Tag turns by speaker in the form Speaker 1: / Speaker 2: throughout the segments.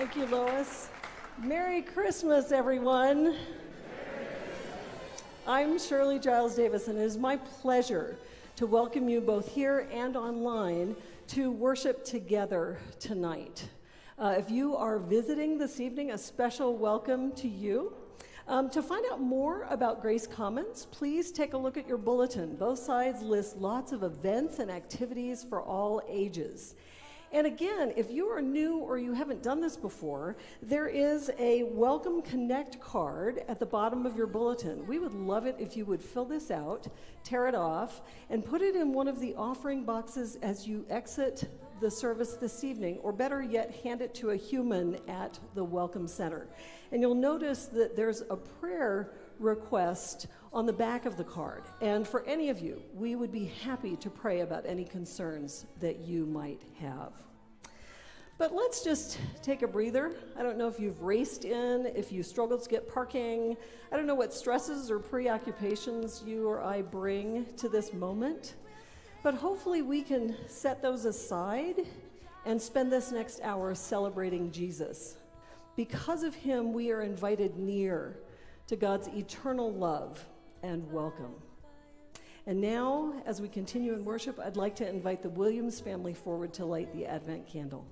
Speaker 1: Thank you, Lois. Merry Christmas, everyone. I'm Shirley Giles Davis, and it is my pleasure to welcome you both here and online to worship together tonight. If you are visiting this evening, a special welcome to you. To find out more about Grace Commons, please take a look at your bulletin. Both sides list lots of events and activities for all ages. And again, if you are new or you haven't done this before, there is a Welcome Connect card at the bottom of your bulletin. We would love it if you would fill this out, tear it off, and put it in one of the offering boxes as you exit the service this evening, or better yet, hand it to a human at the Welcome Center. And you'll notice that there's a prayer request on the back of the card. And for any of you, we would be happy to pray about any concerns that you might have. But let's just take a breather. I don't know if you've raced in, if you struggled to get parking. I don't know what stresses or preoccupations you or I bring to this moment. But hopefully we can set those aside and spend this next hour celebrating Jesus. Because of him, we are invited near to God's eternal love and welcome. And now, as we continue in worship, I'd like to invite the Williams family forward to light the Advent candle.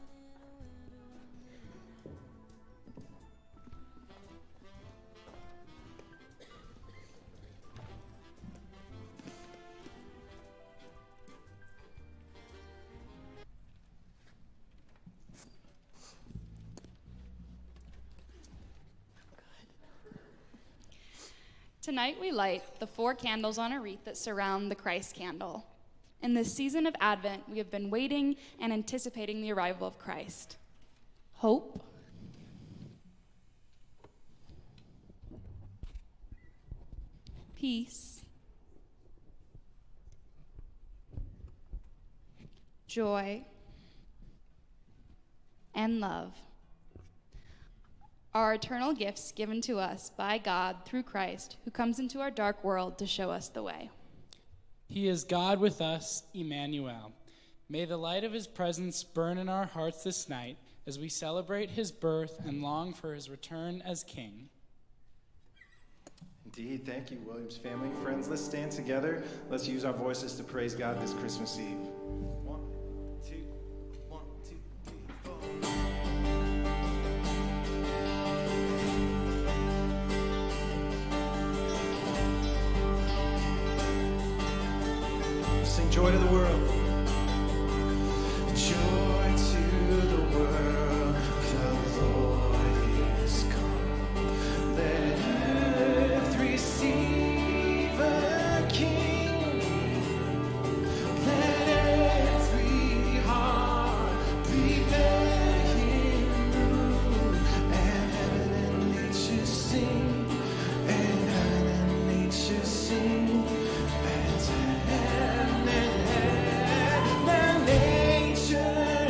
Speaker 2: Tonight we light the 4 candles on a wreath that surround the Christ candle. In this season of Advent, we have been waiting and anticipating the arrival of Christ. Hope, peace, joy, and love are eternal gifts given to us by God through Christ, who comes into our dark world to show us the way.
Speaker 3: He is God with us, Emmanuel. May the light of his presence burn in our hearts this night as we celebrate his birth and long for his return as King.
Speaker 4: Indeed, thank you, Williams family. Friends, let's stand together. Let's use our voices to praise God this Christmas Eve. 1, 2, 1, 2, 3, 4. Sing joy to the world. Joy to the world, the Lord is come. Let earth receive a King. Let every heart prepare him room. And heaven and nature sing. And heaven and nature sing. And heaven and nature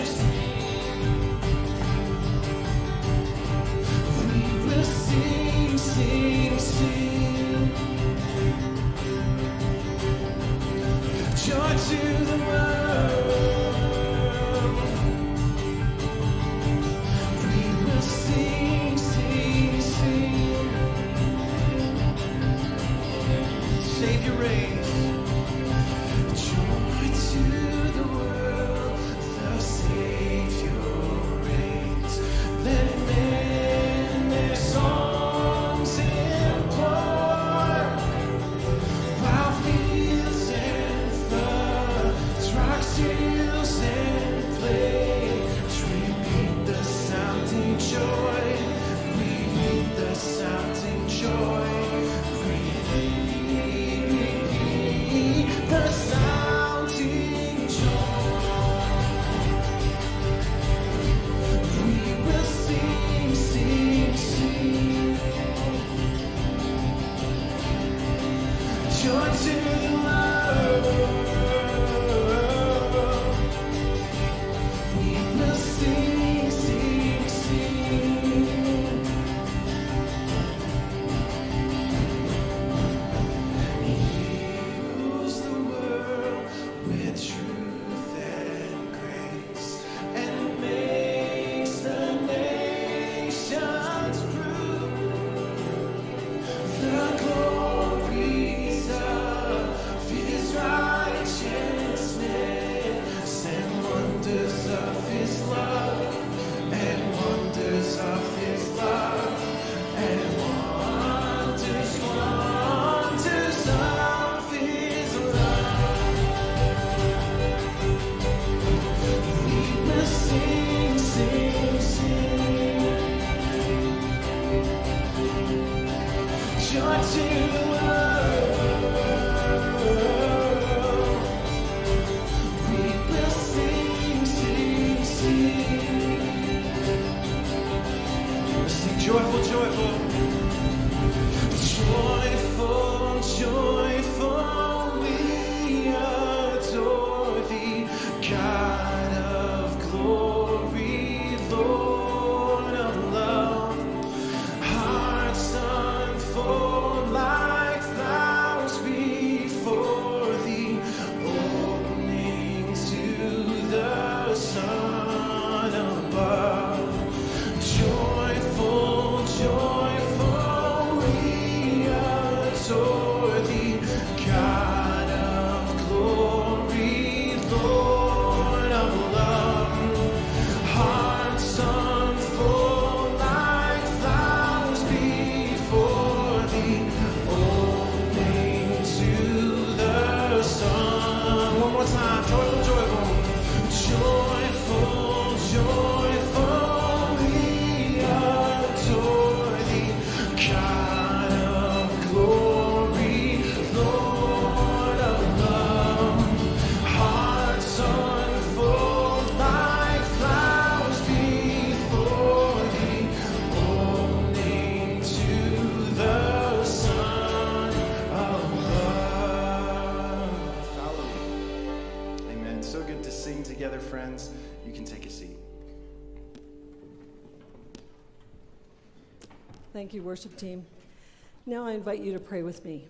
Speaker 4: God of glory, Lord of love. Hearts unfold like flowers before thee, opening to the sun above. Joyful, joyful, we adore thee, God of glory, Lord of love. Hearts unfold like flowers before thee, opening to the sun. One more time, joyful, joyful, joyful, joyful, we adore thee, God of glory, Lord of love. Hearts unfold like flowers before thee, opening to the sun above. Hallelujah. Amen. So good to sing together, friends. You can take a seat.
Speaker 1: Thank you, worship team. Now I invite you to pray with me.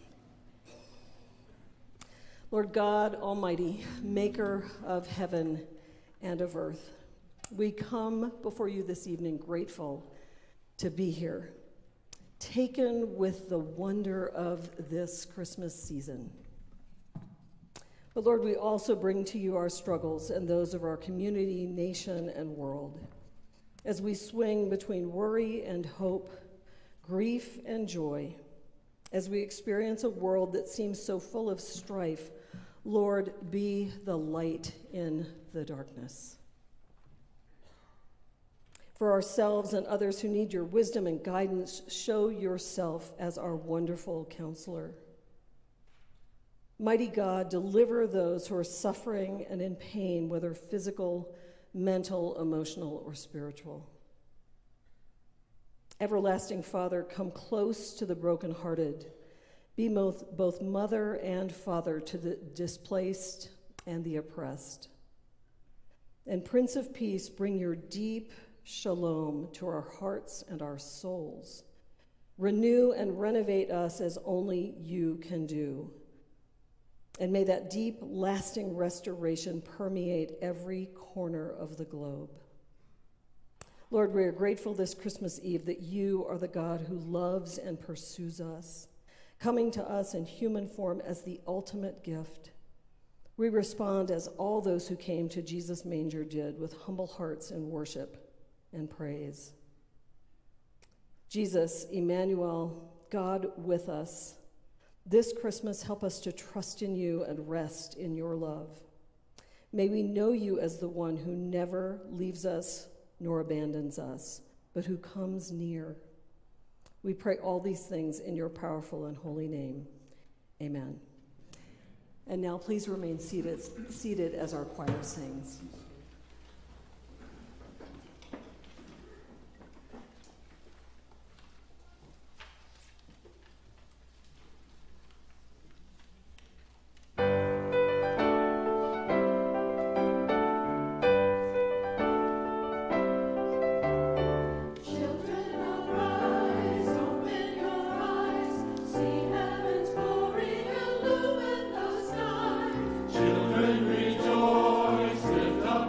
Speaker 1: Lord God Almighty, maker of heaven and of earth, we come before you this evening grateful to be here, taken with the wonder of this Christmas season. But Lord, we also bring to you our struggles and those of our community, nation, and world. As we swing between worry and hope, grief and joy, as we experience a world that seems so full of strife, Lord, be the light in the darkness. For ourselves and others who need your wisdom and guidance, show yourself as our wonderful counselor. Mighty God, deliver those who are suffering and in pain, whether physical, mental, emotional, or spiritual. Everlasting Father, come close to the brokenhearted. Be both mother and father to the displaced and the oppressed. And Prince of Peace, bring your deep shalom to our hearts and our souls. Renew and renovate us as only you can do. And may that deep, lasting restoration permeate every corner of the globe. Lord, we are grateful this Christmas Eve that you are the God who loves and pursues us, coming to us in human form as the ultimate gift. We respond as all those who came to Jesus' manger did, with humble hearts in worship and praise. Jesus, Emmanuel, God with us, this Christmas, help us to trust in you and rest in your love. May we know you as the one who never leaves us nor abandons us, but who comes near. We pray all these things in your powerful and holy name. Amen. And now please remain seated as our choir sings.
Speaker 5: Children rejoice, lift up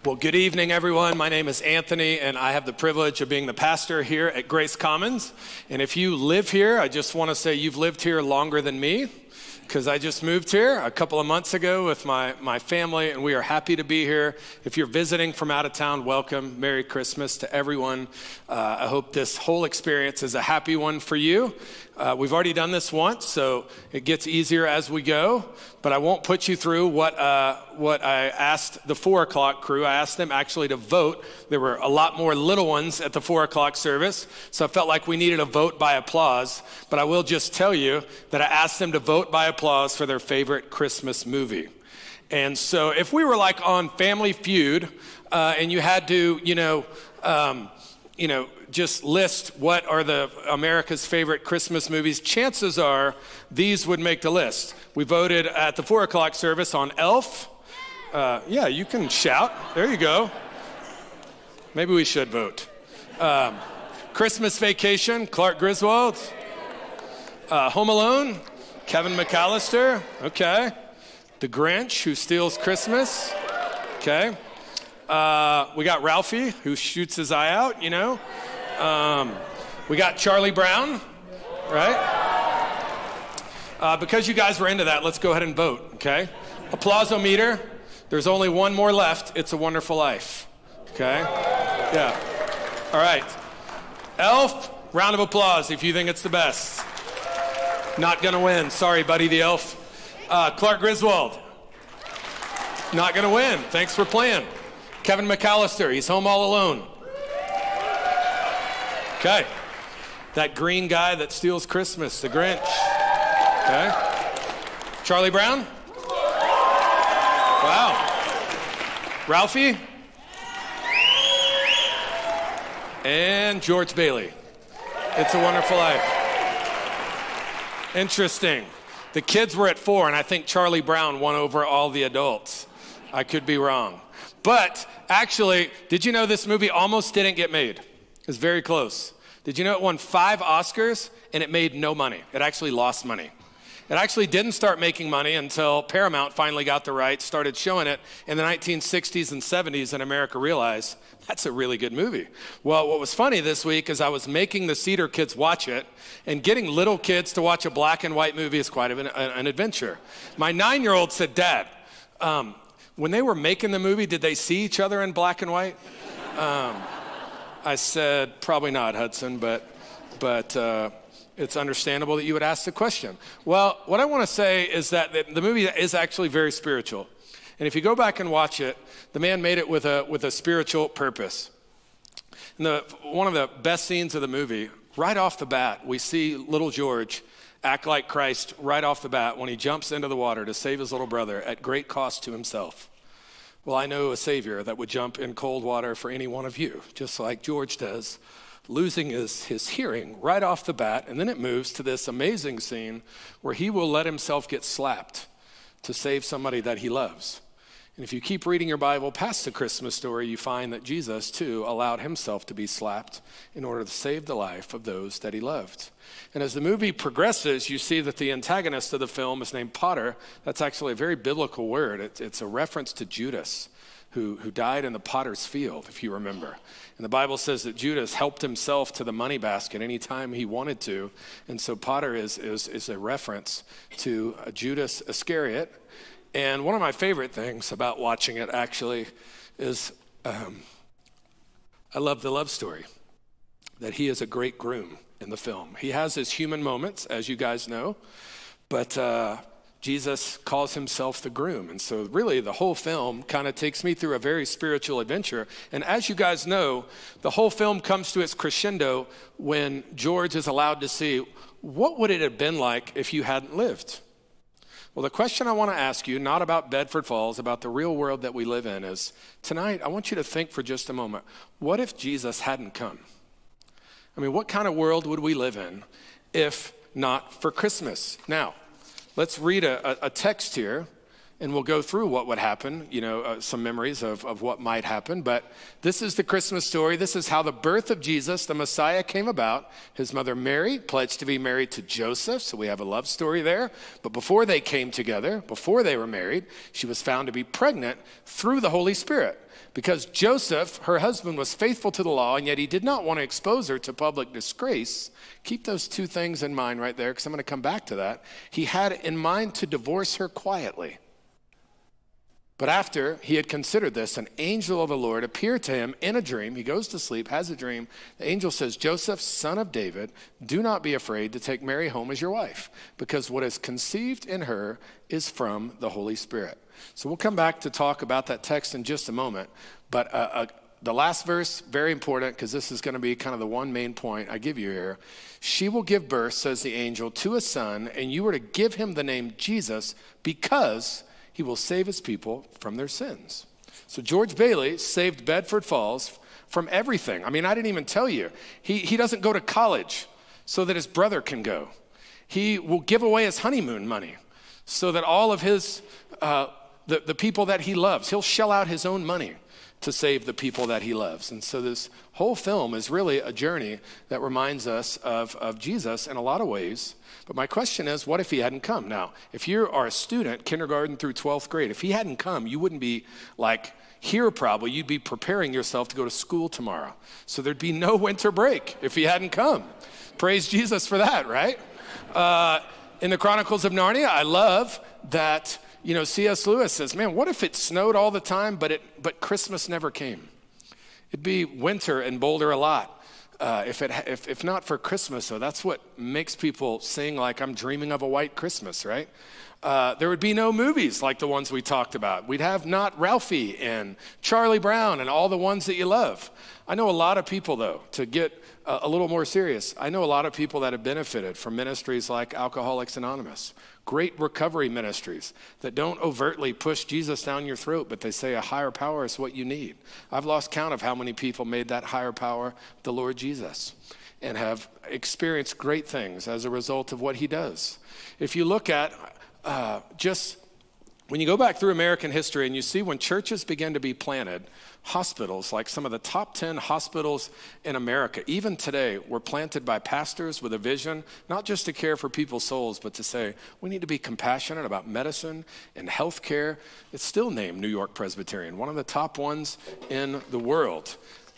Speaker 5: Well, good evening, everyone. My name is Anthony, and I have the privilege of being the pastor here at Grace Commons. And if you live here, I just want to say you've lived here longer than me, because I just moved here a couple of months ago with my family, and we are happy to be here. If you're visiting from out of town, welcome. Merry Christmas to everyone. I hope this whole experience is a happy one for you. We've already done this once, so it gets easier as we go, but I won't put you through what I asked the 4 o'clock crew. I asked them actually to vote. There were a lot more little ones at the 4 o'clock service, so I felt like we needed a vote by applause, but I will just tell you that I asked them to vote by applause for their favorite Christmas movie. And so if we were like on Family Feud, and you had to, just list what are America's favorite Christmas movies, chances are these would make the list. We voted at the 4 o'clock service on Elf. Yeah, you can shout. There you go. Maybe we should vote. Christmas Vacation, Clark Griswold. Home Alone, Kevin McAllister. Okay. The Grinch, Who Steals Christmas. Okay. We got Ralphie, who shoots his eye out, We got Charlie Brown, right? Because you guys were into that, let's go ahead and vote, okay? Applause-o-meter. There's only one more left. It's a Wonderful Life, okay? Yeah. All right. Elf, round of applause if you think it's the best. Not gonna win. Sorry, buddy, the Elf. Clark Griswold. Not gonna win. Thanks for playing. Kevin McAllister, he's Home All Alone. Okay. That green guy that steals Christmas, the Grinch. Okay. Charlie Brown? Wow. Ralphie? And George Bailey. It's a Wonderful Life. Interesting. The kids were at 4, and I think Charlie Brown won over all the adults. I could be wrong. But actually, did you know this movie almost didn't get made? It was very close. Did you know it won 5 Oscars and it made no money? It actually lost money. It actually didn't start making money until Paramount finally got the rights, started showing it in the 1960s and 70s, and America realized that's a really good movie. Well, what was funny this week is I was making the Cedar kids watch it, and getting little kids to watch a black and white movie is quite an adventure. My 9-year-old said, Dad, when they were making the movie, did they see each other in black and white? I said, probably not, Hudson, but it's understandable that you would ask the question. Well, what I want to say is that the movie is actually very spiritual. And if you go back and watch it, the man made it with a spiritual purpose. And one of the best scenes of the movie, right off the bat, we see little George act like Christ right off the bat when he jumps into the water to save his little brother at great cost to himself. Well, I know a Savior that would jump in cold water for any one of you, just like George does, losing his hearing right off the bat. And then it moves to this amazing scene where he will let himself get slapped to save somebody that he loves. And if you keep reading your Bible past the Christmas story, you find that Jesus, too, allowed himself to be slapped in order to save the life of those that he loved. And as the movie progresses, you see that the antagonist of the film is named Potter. That's actually a very biblical word. It's a reference to Judas, who died in the potter's field, if you remember. And the Bible says that Judas helped himself to the money basket anytime he wanted to. And so Potter is a reference to Judas Iscariot. And one of my favorite things about watching it actually is I love the love story, that he is a great groom in the film. He has his human moments, as you guys know, but Jesus calls himself the groom. And so really the whole film kind of takes me through a very spiritual adventure. And as you guys know, the whole film comes to its crescendo when George is allowed to see, what would it have been like if you hadn't lived? Well, the question I want to ask you, not about Bedford Falls, about the real world that we live in, is tonight I want you to think for just a moment, what if Jesus hadn't come? I mean, what kind of world would we live in if not for Christmas? Now, let's read a text here and we'll go through what would happen, some memories of what might happen. But this is the Christmas story. This is how the birth of Jesus, the Messiah, came about. His mother Mary pledged to be married to Joseph, so we have a love story there. But before they came together, before they were married, she was found to be pregnant through the Holy Spirit. Because Joseph, her husband, was faithful to the law, and yet he did not want to expose her to public disgrace. Keep those two things in mind right there, because I'm going to come back to that. He had in mind to divorce her quietly. But after he had considered this, an angel of the Lord appeared to him in a dream. He goes to sleep, has a dream. The angel says, Joseph, son of David, do not be afraid to take Mary home as your wife, because what is conceived in her is from the Holy Spirit. So we'll come back to talk about that text in just a moment. But the last verse, very important, because this is going to be kind of the one main point I give you here. She will give birth, says the angel, to a son, and you are to give him the name Jesus, because he will save his people from their sins. So George Bailey saved Bedford Falls from everything. I mean, I didn't even tell you. He doesn't go to college so that his brother can go. He will give away his honeymoon money so that all of his, the people that he loves, he'll shell out his own money to save the people that he loves. And so this whole film is really a journey that reminds us of Jesus in a lot of ways. But my question is, what if he hadn't come? Now, if you are a student, kindergarten through 12th grade, if he hadn't come, you wouldn't be like here probably. You'd be preparing yourself to go to school tomorrow. So there'd be no winter break if he hadn't come. Praise Jesus for that, right? In the Chronicles of Narnia, I love that, C.S. Lewis says, man, what if it snowed all the time, but Christmas never came? It'd be winter in Boulder a lot. If not for Christmas, though, that's what makes people sing like I'm dreaming of a white Christmas, right? There would be no movies like the ones we talked about. We'd have Not Ralphie and Charlie Brown and all the ones that you love. I know a lot of people, though, to get a little more serious, I know a lot of people that have benefited from ministries like Alcoholics Anonymous, great recovery ministries that don't overtly push Jesus down your throat, but they say a higher power is what you need. I've lost count of how many people made that higher power the Lord Jesus and have experienced great things as a result of what he does. If you look at when you go back through American history and you see when churches began to be planted, hospitals, like some of the top 10 hospitals in America, even today, were planted by pastors with a vision, not just to care for people's souls, but to say, we need to be compassionate about medicine and healthcare. It's still named New York Presbyterian, one of the top ones in the world.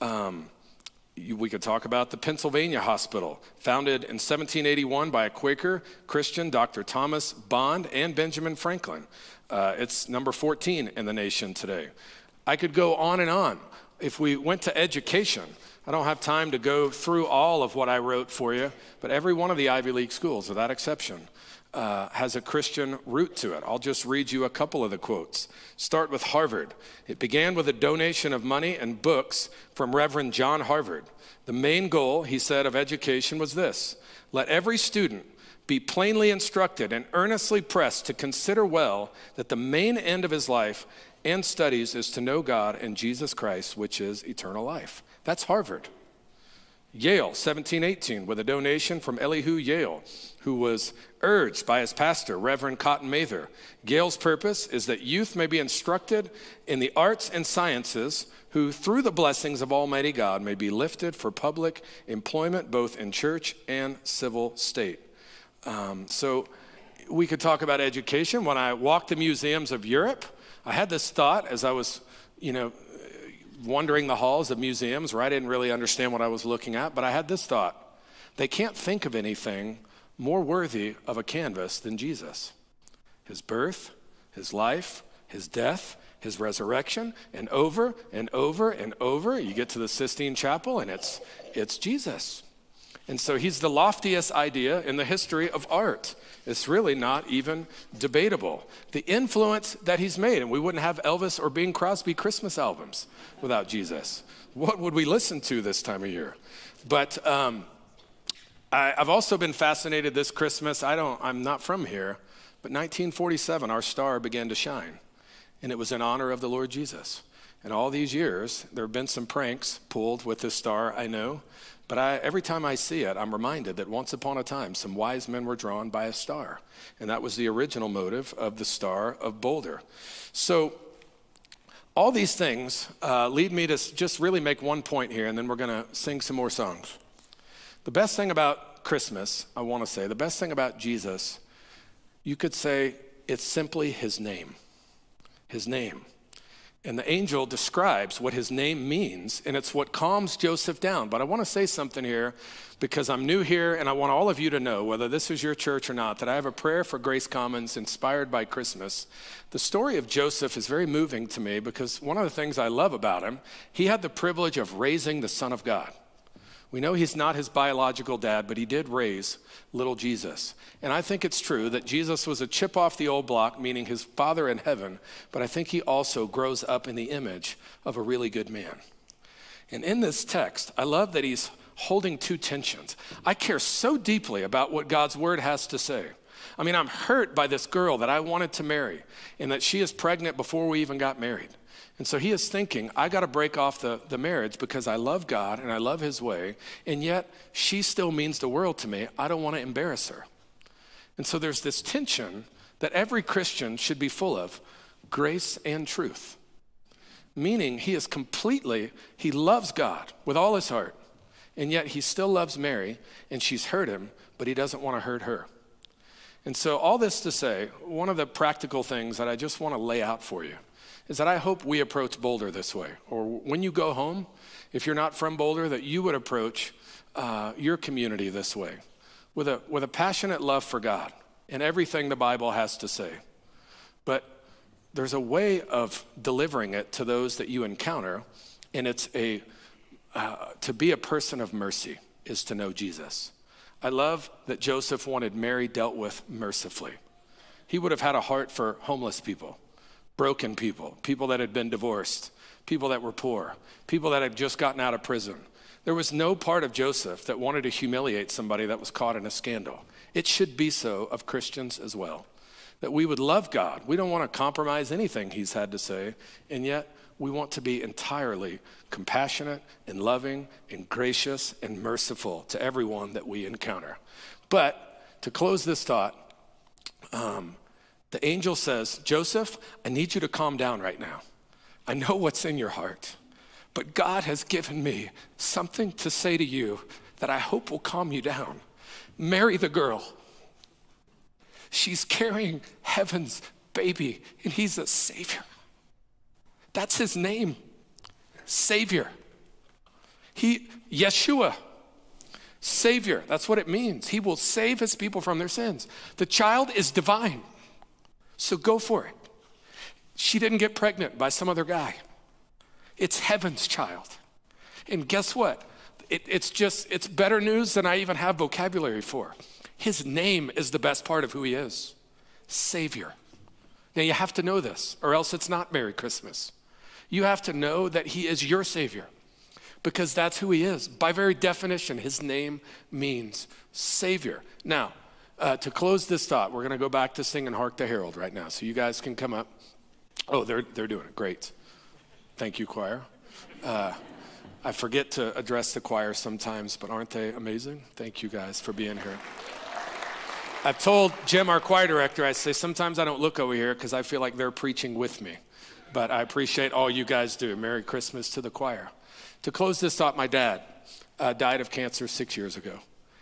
Speaker 5: We could talk about the Pennsylvania Hospital, founded in 1781 by a Quaker Christian, Dr. Thomas Bond and Benjamin Franklin. It's number 14 in the nation today. I could go on and on. If we went to education, I don't have time to go through all of what I wrote for you, but every one of the Ivy League schools, without exception, has a Christian root to it. I'll just read you a couple of the quotes. Start with Harvard. It began with a donation of money and books from Reverend John Harvard. The main goal, he said, of education was this: let every student be plainly instructed and earnestly pressed to consider well that the main end of his life and studies is to know God and Jesus Christ, which is eternal life. That's Harvard. Yale, 1718, with a donation from Elihu Yale, who was urged by his pastor, Reverend Cotton Mather. Yale's purpose is that youth may be instructed in the arts and sciences, who through the blessings of Almighty God may be lifted for public employment, both in church and civil state. So we could talk about education. When I walked the museums of Europe, I had this thought as I was, wandering the halls of museums where I didn't really understand what I was looking at, but I had this thought: they can't think of anything more worthy of a canvas than Jesus. His birth, his life, his death, his resurrection, and over and over and over, you get to the Sistine Chapel and it's Jesus. And so he's the loftiest idea in the history of art. It's really not even debatable. The influence that he's made, and we wouldn't have Elvis or Bing Crosby Christmas albums without Jesus. What would we listen to this time of year? But I've also been fascinated this Christmas. I'm not from here, but 1947, our star began to shine, and it was in honor of the Lord Jesus. And all these years, there have been some pranks pulled with this star, I know, But every time I see it, I'm reminded that once upon a time, some wise men were drawn by a star. And that was the original motive of the Star of Boulder. So all these things lead me to just really make one point here, and then we're going to sing some more songs. The best thing about Christmas, I want to say, the best thing about Jesus, you could say it's simply his name. His name. And the angel describes what his name means, and it's what calms Joseph down. But I want to say something here because I'm new here, and I want all of you to know, whether this is your church or not, that I have a prayer for Grace Commons inspired by Christmas. The story of Joseph is very moving to me because one of the things I love about him, he had the privilege of raising the Son of God. We know he's not his biological dad, but he did raise little Jesus. And I think it's true that Jesus was a chip off the old block, meaning his Father in heaven, but I think he also grows up in the image of a really good man. And in this text, I love that he's holding two tensions. I care so deeply about what God's word has to say. I mean, I'm hurt by this girl that I wanted to marry and that she is pregnant before we even got married. And so he is thinking, I got to break off the marriage because I love God and I love his way, and yet she still means the world to me. I don't want to embarrass her. And so there's this tension that every Christian should be full of, grace and truth. Meaning he loves God with all his heart, and yet he still loves Mary, and she's hurt him, but he doesn't want to hurt her. And so all this to say, one of the practical things that I just want to lay out for you is that I hope we approach Boulder this way. Or when you go home, if you're not from Boulder, that you would approach your community this way with a passionate love for God and everything the Bible has to say. But there's a way of delivering it to those that you encounter, and it's to be a person of mercy is to know Jesus. I love that Joseph wanted Mary dealt with mercifully. He would have had a heart for homeless people, broken people, people that had been divorced, people that were poor, people that had just gotten out of prison. There was no part of Joseph that wanted to humiliate somebody that was caught in a scandal. It should be so of Christians as well, that we would love God. We don't want to compromise anything he's had to say, and yet we want to be entirely compassionate and loving and gracious and merciful to everyone that we encounter. But to close this thought, the angel says, Joseph, I need you to calm down right now. I know what's in your heart, but God has given me something to say to you that I hope will calm you down. Marry the girl. She's carrying heaven's baby, and he's a savior. That's his name, Savior. Yeshua, Savior, that's what it means. He will save his people from their sins. The child is divine. So go for it. She didn't get pregnant by some other guy. It's heaven's child. And guess what? It's better news than I even have vocabulary for. His name is the best part of who he is. Savior. Now you have to know this, or else it's not Merry Christmas. You have to know that he is your Savior, because that's who he is. By very definition, his name means Savior. Now, to close this thought, we're going to go back to singing Hark the Herald right now. So you guys can come up. Oh, they're doing it. Great. Thank you, choir. I forget to address the choir sometimes, but aren't they amazing? Thank you guys for being here. I've told Jim, our choir director, I say, sometimes I don't look over here because I feel like they're preaching with me. But I appreciate all you guys do. Merry Christmas to the choir. To close this thought, my dad died of cancer 6 years ago.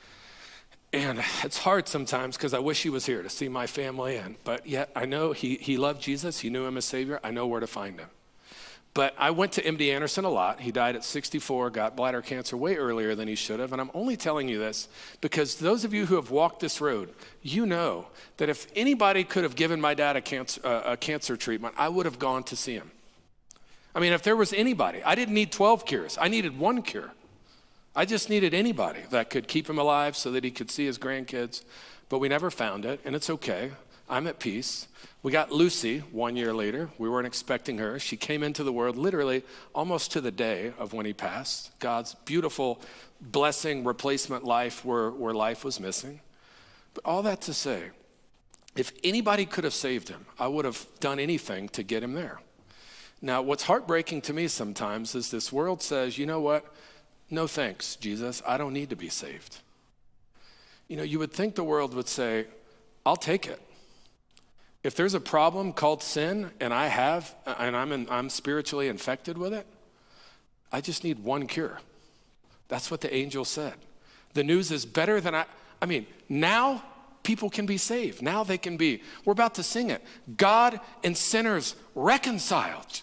Speaker 5: And it's hard sometimes because I wish he was here to see my family. But yet I know he loved Jesus. He knew him as Savior. I know where to find him. But I went to MD Anderson a lot. He died at 64, got bladder cancer way earlier than he should have. And I'm only telling you this because those of you who have walked this road, you know that if anybody could have given my dad a cancer treatment, I would have gone to see him. I mean, if there was anybody, I didn't need 12 cures. I needed one cure. I just needed anybody that could keep him alive so that he could see his grandkids. But we never found it, and it's okay. I'm at peace. We got Lucy 1 year later. We weren't expecting her. She came into the world literally almost to the day of when he passed. God's beautiful blessing, replacement life where life was missing. But all that to say, if anybody could have saved him, I would have done anything to get him there. Now, what's heartbreaking to me sometimes is this world says, you know what? no thanks, Jesus, I don't need to be saved. You know, you would think the world would say, I'll take it. If there's a problem called sin and I'm spiritually infected with it, I just need one cure. That's what the angel said. The news is better than now people can be saved. Now they can be. We're about to sing it. God and sinners reconciled.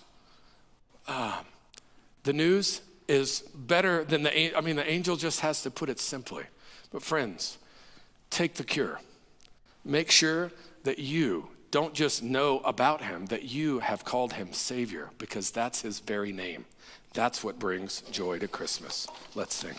Speaker 5: The news is better than the angel just has to put it simply. But friends, take the cure. Make sure that you don't just know about him, that you have called him Savior, because that's his very name. That's what brings joy to Christmas. Let's sing.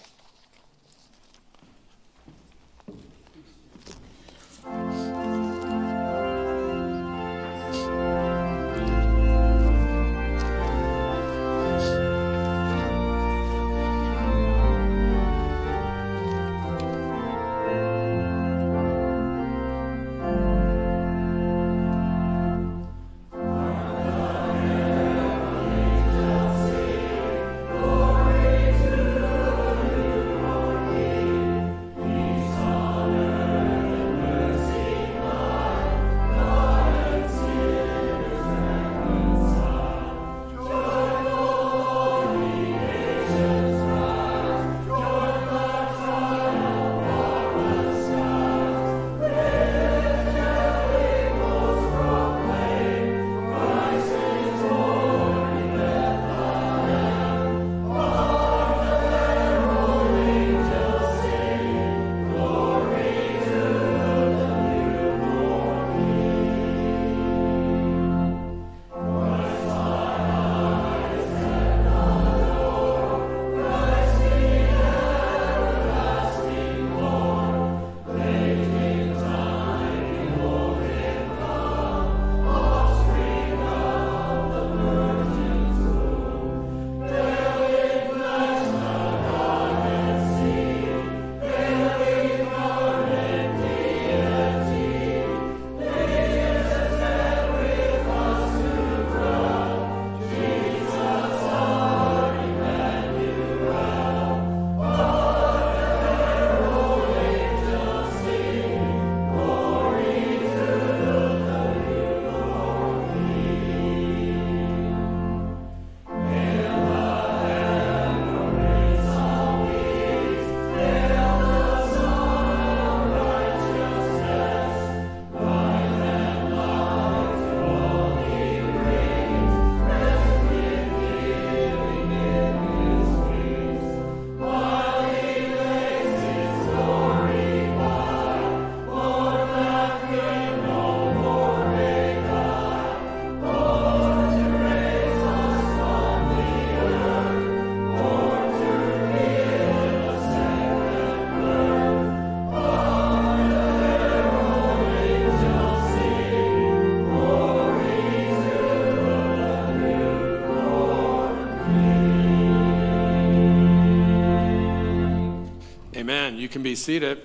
Speaker 5: Amen. You can be seated.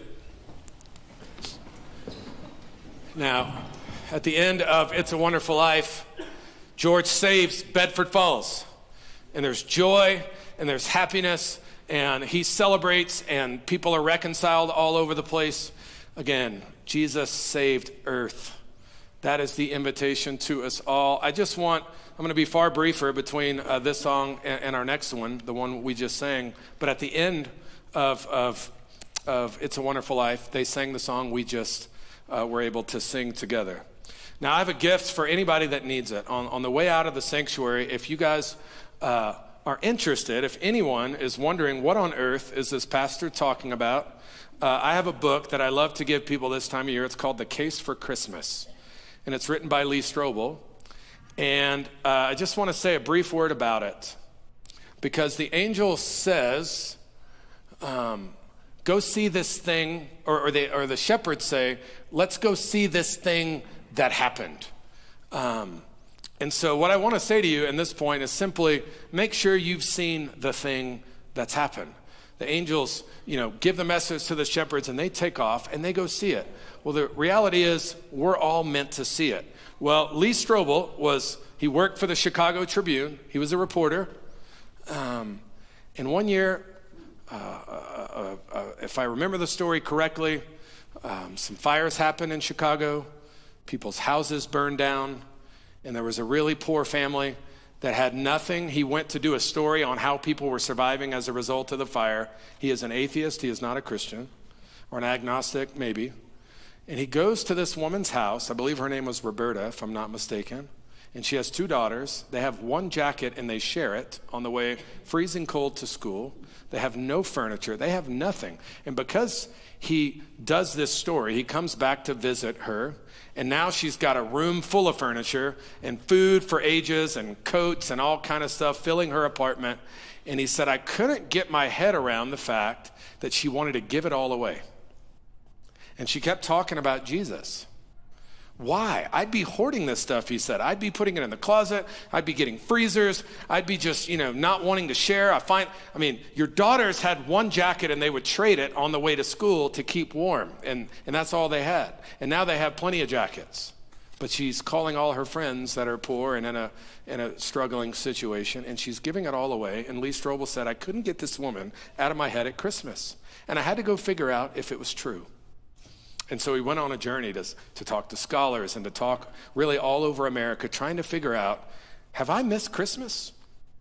Speaker 5: Now, at the end of It's a Wonderful Life, George saves Bedford Falls. And there's joy and there's happiness and he celebrates and people are reconciled all over the place. Again, Jesus saved earth. That is the invitation to us all. I'm going to be far briefer between this song and our next one, the one we just sang. But at the end of It's a Wonderful Life, they sang the song we just were able to sing together. Now, I have a gift for anybody that needs it. On the way out of the sanctuary, if you guys are interested, if anyone is wondering what on earth is this pastor talking about, I have a book that I love to give people this time of year. It's called The Case for Christmas, and it's written by Lee Strobel. And I just want to say a brief word about it, because the angel says, go see this thing, or the shepherds say, let's go see this thing that happened. And so what I want to say to you at this point is simply make sure you've seen the thing that's happened. The angels, give the message to the shepherds and they take off and they go see it. Well, the reality is we're all meant to see it. Well, Lee Strobel he worked for the Chicago Tribune. He was a reporter. And one year, if I remember the story correctly, some fires happened in Chicago. People's houses burned down, and there was a really poor family that had nothing. He went to do a story on how people were surviving as a result of the fire. He is an atheist. He is not a Christian, or an agnostic, maybe. And he goes to this woman's house. I believe her name was Roberta, if I'm not mistaken. And she has 2 daughters. They have one jacket, and they share it on the way freezing cold to school. They have no furniture. They have nothing. And because he does this story, he comes back to visit her. And now she's got a room full of furniture and food for ages and coats and all kind of stuff filling her apartment. And he said, I couldn't get my head around the fact that she wanted to give it all away. And she kept talking about Jesus. Why? I'd be hoarding this stuff, he said. I'd be putting it in the closet. I'd be getting freezers. I'd be just, not wanting to share. Your daughters had one jacket and they would trade it on the way to school to keep warm. And that's all they had. And now they have plenty of jackets. But she's calling all her friends that are poor and in a struggling situation, and she's giving it all away. And Lee Strobel said, I couldn't get this woman out of my head at Christmas. And I had to go figure out if it was true. And so he went on a journey to talk to scholars and to talk really all over America, trying to figure out, have I missed Christmas?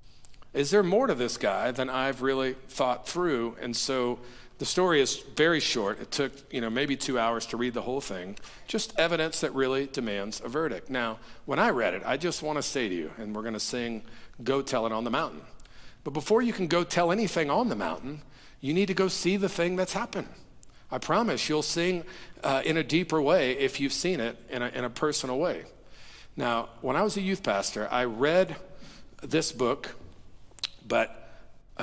Speaker 5: Is there more to this guy than I've really thought through? And so the story is very short. It took, maybe 2 hours to read the whole thing. Just evidence that really demands a verdict. Now, when I read it, I just want to say to you, and we're going to sing Go Tell It on the Mountain. But before you can go tell anything on the mountain, you need to go see the thing that's happened. I promise you'll sing in a deeper way if you've seen it in a personal way. Now, when I was a youth pastor, I read this book, but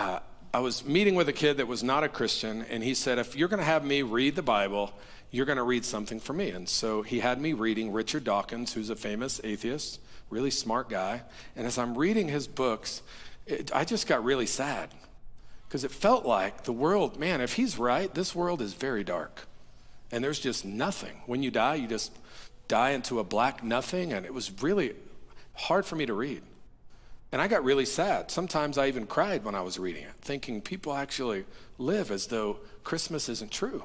Speaker 5: I was meeting with a kid that was not a Christian, and he said, if you're going to have me read the Bible, you're going to read something for me. And so he had me reading Richard Dawkins, who's a famous atheist, really smart guy. And as I'm reading his books, I just got really sad. Because it felt like the world, man, if he's right, this world is very dark. And there's just nothing. When you die, you just die into a black nothing. And it was really hard for me to read. And I got really sad. Sometimes I even cried when I was reading it, thinking people actually live as though Christmas isn't true.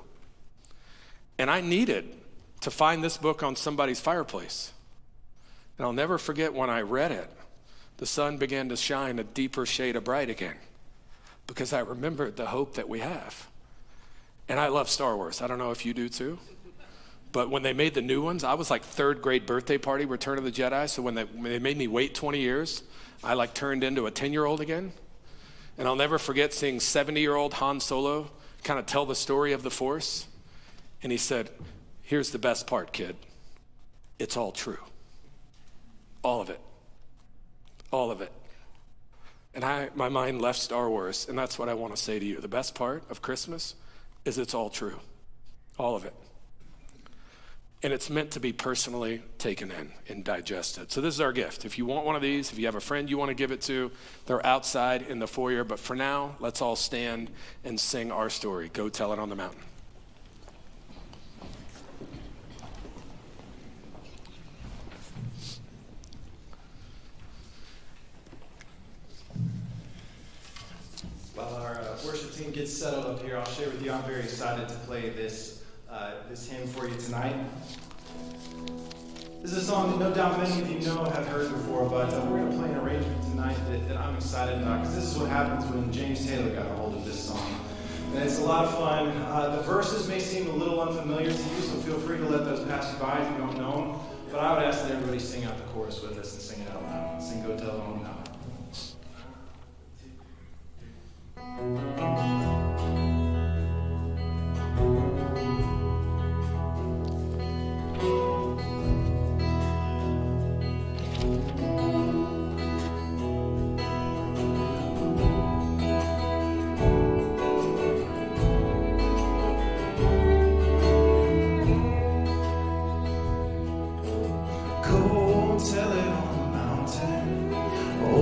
Speaker 5: And I needed to find this book on somebody's fireplace. And I'll never forget when I read it, the sun began to shine a deeper shade of bright again. Because I remembered the hope that we have. And I love Star Wars. I don't know if you do too. But when they made the new ones, I was like 3rd grade birthday party, Return of the Jedi. So when they made me wait 20 years, I turned into a 10-year-old again. And I'll never forget seeing 70-year-old Han Solo kind of tell the story of the Force. And he said, here's the best part, kid. It's all true. All of it. All of it. And my mind left Star Wars, and that's what I want to say to you. The best part of Christmas is it's all true. All of it. And it's meant to be personally taken in and digested. So this is our gift. If you want one of these, if you have a friend you want to give it to, they're outside in the foyer. But for now, let's all stand and sing our story. Go Tell It on the Mountain.
Speaker 4: While our worship team gets settled up here, I'll share with you, I'm very excited to play this hymn for you tonight. This is a song that no doubt many of you know have heard before, but we're going to play an arrangement tonight that I'm excited about, because this is what happens when James Taylor got a hold of this song. And it's a lot of fun. The verses may seem a little unfamiliar to you, so feel free to let those pass you by if you don't know them. But I would ask that everybody sing out the chorus with us and sing it out loud. Sing Go Tell It on the Mountain.
Speaker 6: Go tell it on the mountain.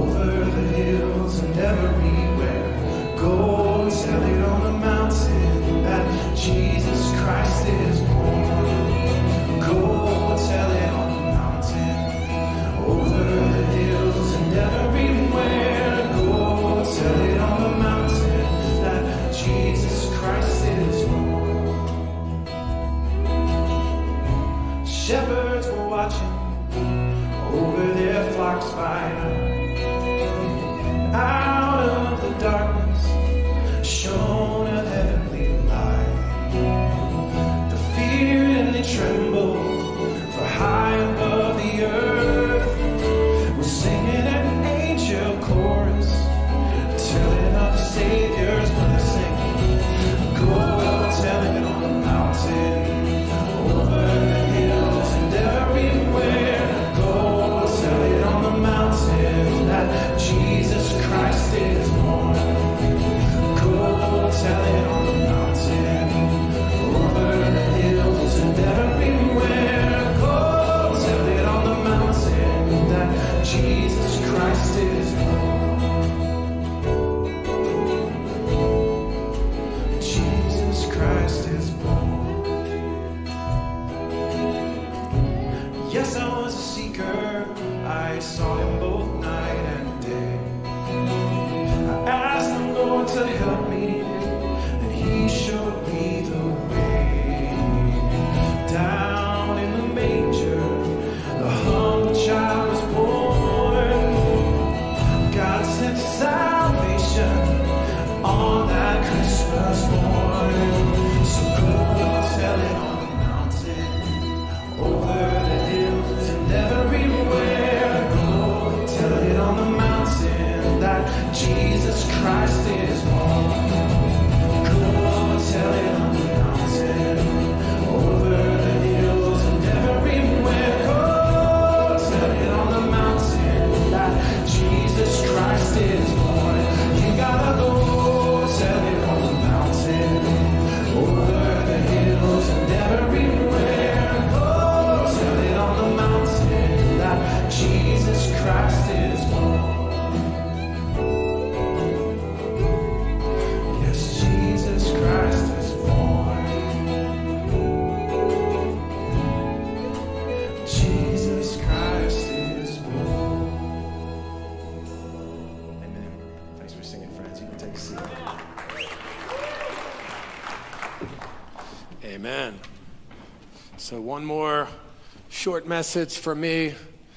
Speaker 4: shepherds were watching over their flocks by night. Out of the darkness shone a heavenly light. They feared and they trembled, for high above the earth was singing an angel chorus, telling of the Savior's blessing. Go tell it on the mountain, over the hills and everywhere. Go tell it on the mountain that Jesus Christ is born. Go tell it on the mountain, over the hills and everywhere. Go tell it on the mountain that Jesus Christ is born. Jesus Christ is born. Yes, I was a seeker. I saw him both night and day. I asked the Lord to help me, and he showed me the way. Down in the manger, the humble child was born. God sent salvation on that Christmas morning. So go tell it on the mountain, over the hills and everywhere. Go tell it on the mountain that Jesus Christ is born. Go tell it on the mountain, over the hills and everywhere. Go tell it on the mountain that Jesus Christ is born. You gotta go tell it on the mountain, over the hills and everywhere. Go tell it on the mountain that Jesus Christ is born. Yes, Jesus Christ is born. Jesus Christ is born. Amen. Thanks for singing, friends. You can take a seat.
Speaker 5: Amen. So one more short message from me.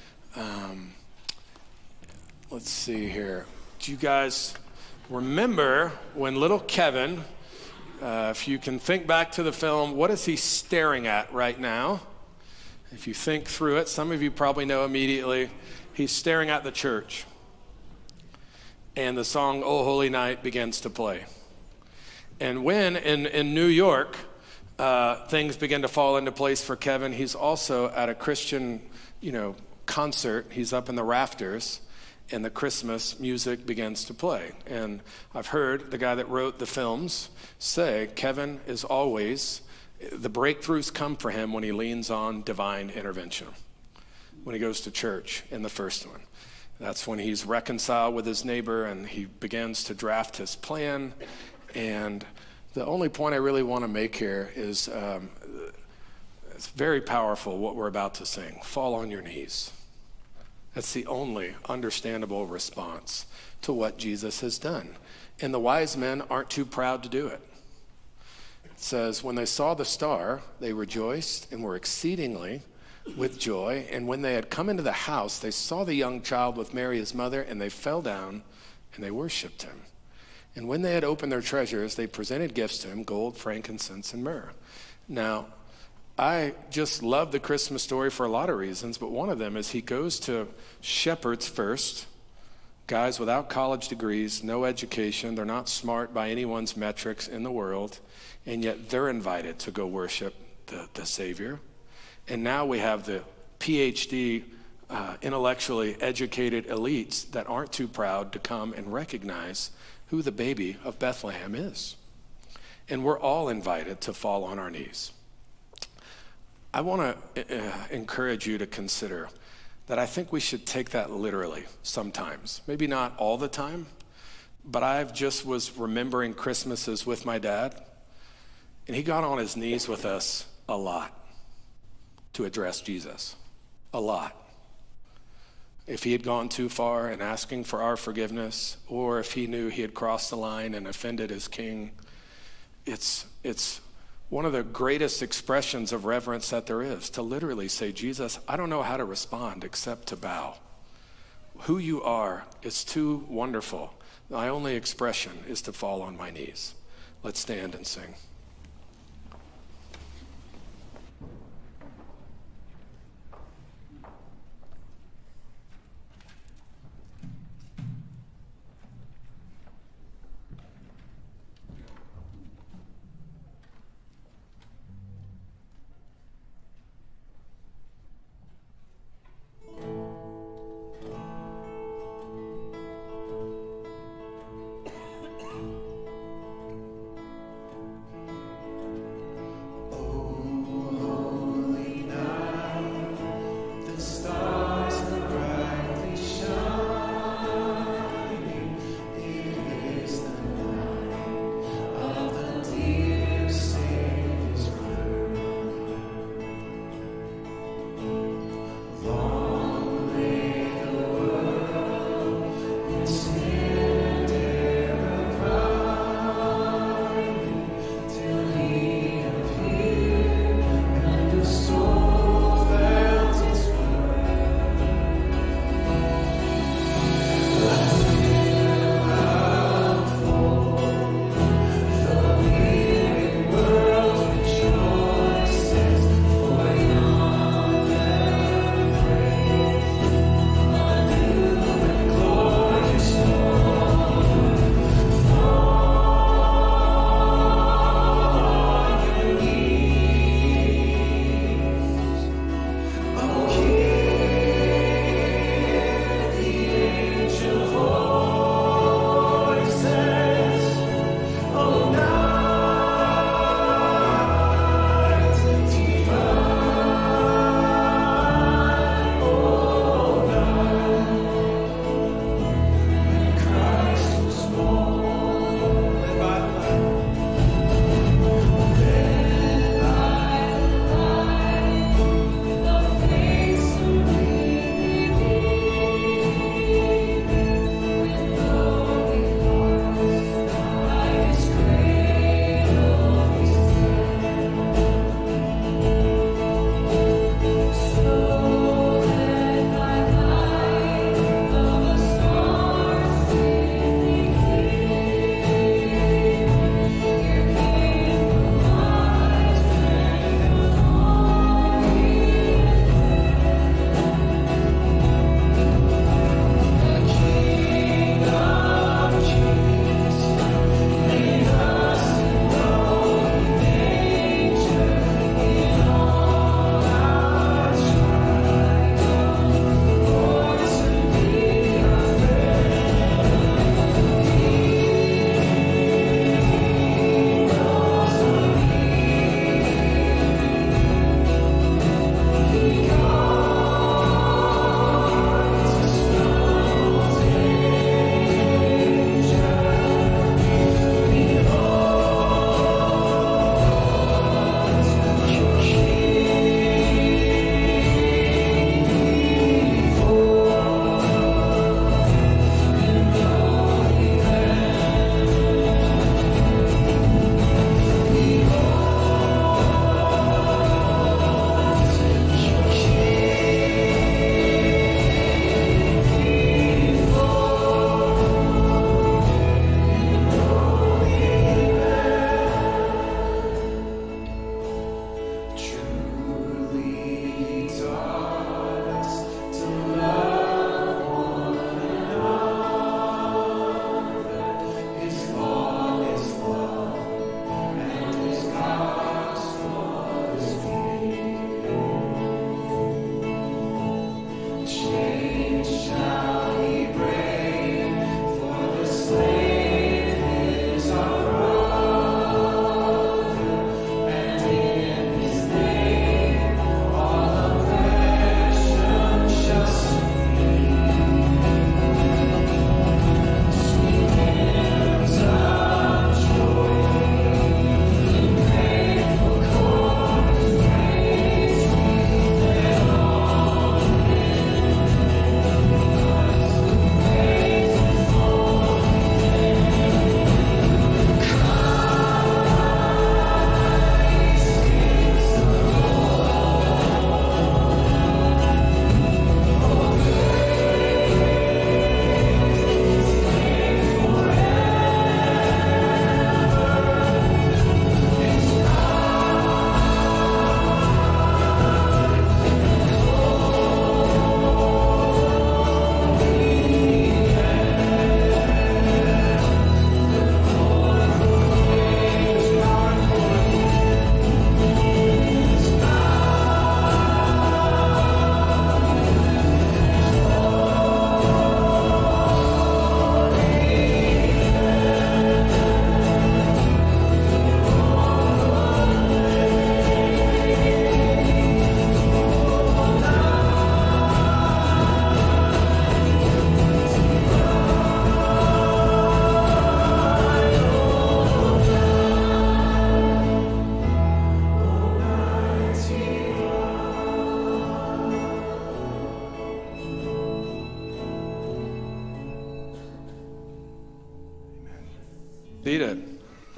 Speaker 5: Let's see here. Do you guys remember when little Kevin, if you can think back to the film, what is he staring at right now? If you think through it, some of you probably know immediately, he's staring at the church. And the song, "Oh Holy Night," begins to play. And when in New York, things begin to fall into place for Kevin, he's also at a Christian, concert. He's up in the rafters, and the Christmas music begins to play. And I've heard the guy that wrote the films say Kevin is always, the breakthroughs come for him when he leans on divine intervention. When he goes to church in the first one. That's when he's reconciled with his neighbor and he begins to draft his plan. And the only point I really want to make here is it's very powerful what we're about to sing. Fall on your knees. That's the only understandable response to what Jesus has done. And the wise men aren't too proud to do it. It says, when they saw the star, they rejoiced and were exceedingly with joy. And when they had come into the house, they saw the young child with Mary his mother, and they fell down and they worshiped him. And when they had opened their treasures, they presented gifts to him, gold, frankincense, and myrrh. Now, I just love the Christmas story for a lot of reasons, but one of them is he goes to shepherds first, guys without college degrees, no education, they're not smart by anyone's metrics in the world, and yet they're invited to go worship the Savior. And now we have the PhD, intellectually educated elites that aren't too proud to come and recognize who the baby of Bethlehem is. And we're all invited to fall on our knees. I want to encourage you to consider that I think we should take that literally sometimes. Maybe not all the time, but I just was remembering Christmases with my dad, and he got on his knees with us a lot to address Jesus, a lot. If he had gone too far in asking for our forgiveness, or if he knew he had crossed the line and offended his king, it's one of the greatest expressions of reverence that there is, to literally say, Jesus, I don't know how to respond except to bow. Who you are is too wonderful. My only expression is to fall on my knees. Let's stand and sing. Seated.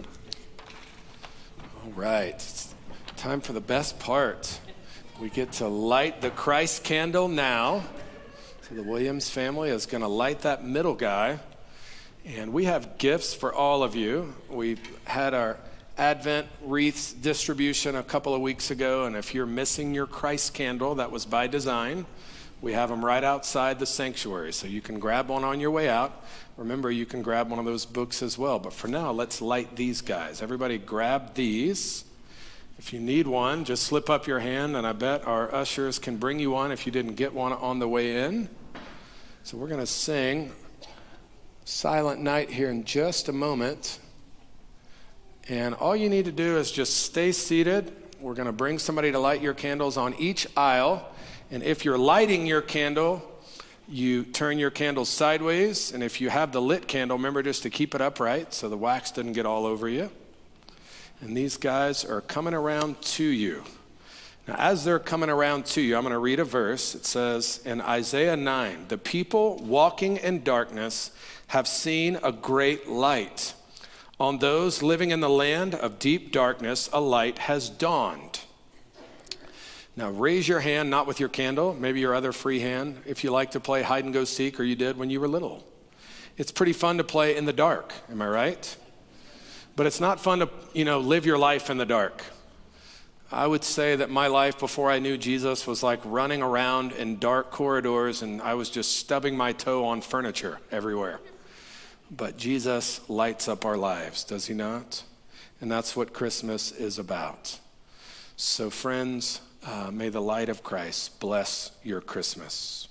Speaker 5: All right. It's time for the best part. We get to light the Christ candle now. So the Williams family is going to light that middle guy. And we have gifts for all of you. We had our Advent wreaths distribution a couple of weeks ago. And if you're missing your Christ candle, that was by design. We have them right outside the sanctuary. So you can grab one on your way out. Remember, you can grab one of those books as well. But for now, let's light these guys. Everybody grab these. If you need one, just slip up your hand, and I bet our ushers can bring you one if you didn't get one on the way in. So we're going to sing Silent Night here in just a moment. And all you need to do is just stay seated. We're going to bring somebody to light your candles on each aisle. And if you're lighting your candle, you turn your candle sideways. And if you have the lit candle, remember just to keep it upright so the wax doesn't get all over you. And these guys are coming around to you. Now, as they're coming around to you, I'm going to read a verse. It says in Isaiah 9, "The people walking in darkness have seen a great light. On those living in the land of deep darkness, a light has dawned." Now, raise your hand, not with your candle, maybe your other free hand, if you like to play hide and go seek, or you did when you were little. It's pretty fun to play in the dark, am I right? But it's not fun to, live your life in the dark. I would say that my life before I knew Jesus was like running around in dark corridors, and I was just stubbing my toe on furniture everywhere. But Jesus lights up our lives, does he not? And that's what Christmas is about. So friends, may the light of Christ bless your Christmas.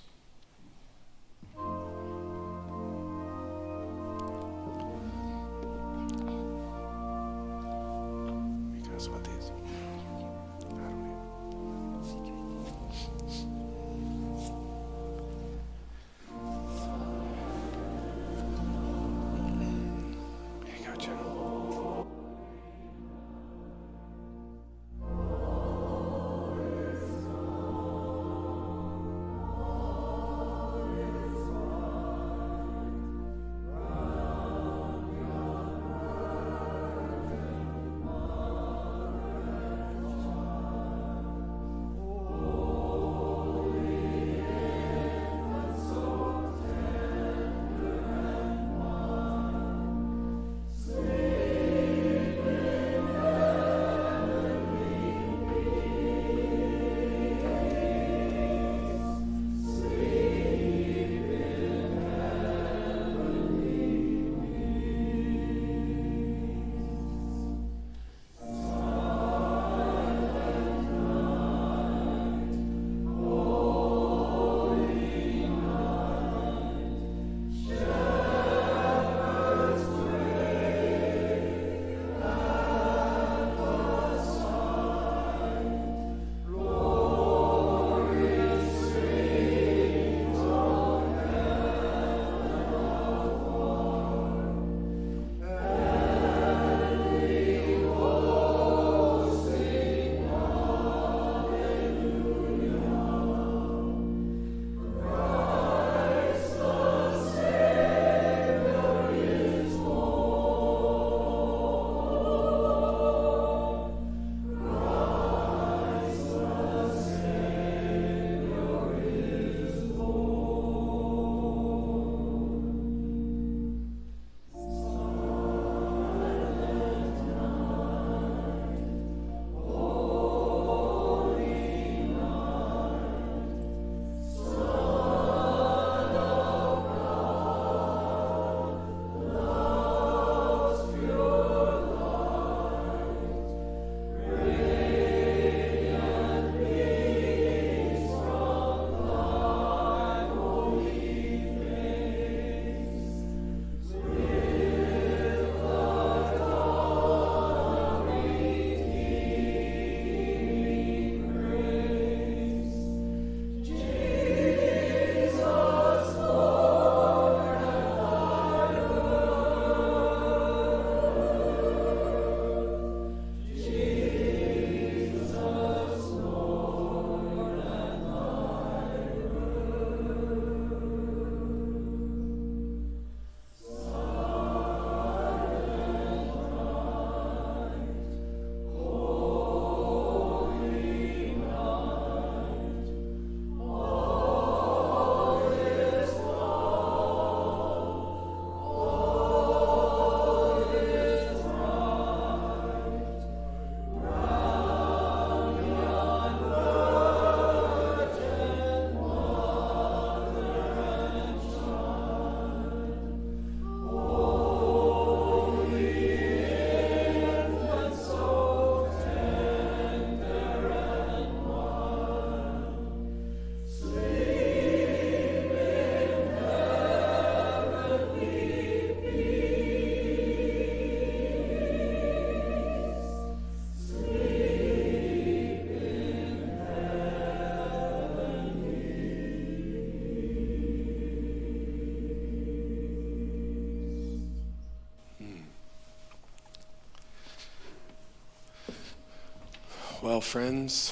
Speaker 5: Well, friends,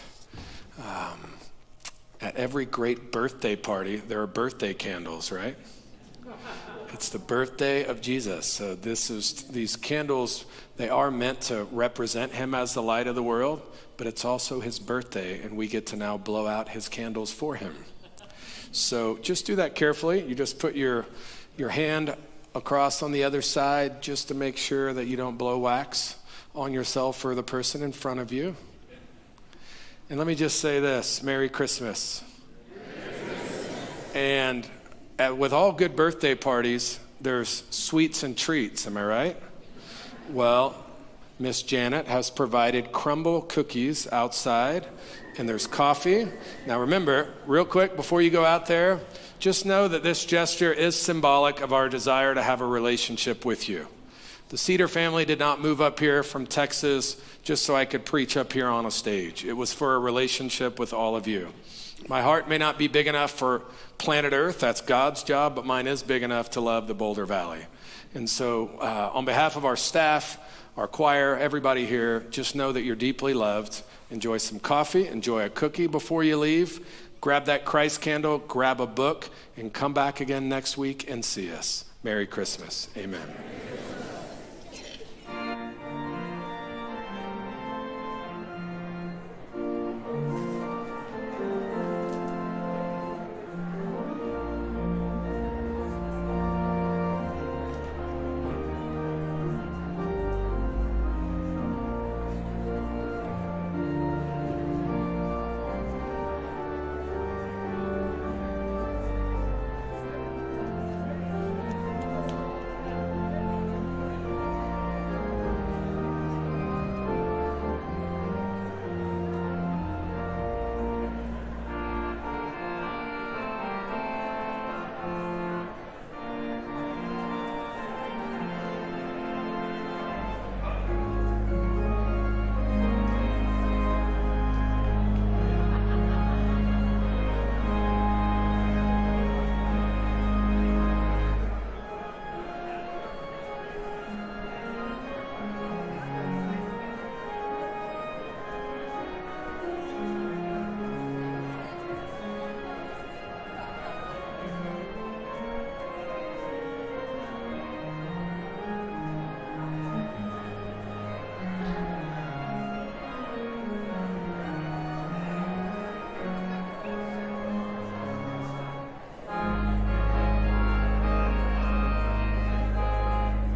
Speaker 5: at every great birthday party, there are birthday candles, right? It's the birthday of Jesus. So these candles, they are meant to represent him as the light of the world, but it's also his birthday, and we get to now blow out his candles for him. So just do that carefully. You just put your hand across on the other side just to make sure that you don't blow wax on yourself or the person in front of you. And let me just say this, Merry Christmas. And with all good birthday parties, there's sweets and treats, am I right? Well, Miss Janet has provided crumble cookies outside, and there's coffee. Now remember, real quick before you go out there, just know that this gesture is symbolic of our desire to have a relationship with you. The Cedar family did not move up here from Texas just so I could preach up here on a stage. It was for a relationship with all of you. My heart may not be big enough for planet Earth, that's God's job, but mine is big enough to love the Boulder Valley. And so on behalf of our staff, our choir, everybody here, just know that you're deeply loved. Enjoy some coffee, enjoy a cookie before you leave. Grab that Christ candle, grab a book, and come back again next week and see us. Merry Christmas. Amen.